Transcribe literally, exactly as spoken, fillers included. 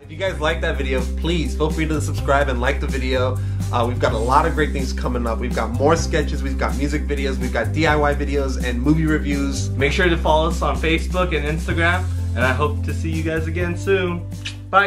If you guys like that video, please feel free to subscribe and like the video. Uh, we've got a lot of great things coming up. We've got more sketches, we've got music videos, we've got D I Y videos and movie reviews. Make sure to follow us on Facebook and Instagram, and I hope to see you guys again soon.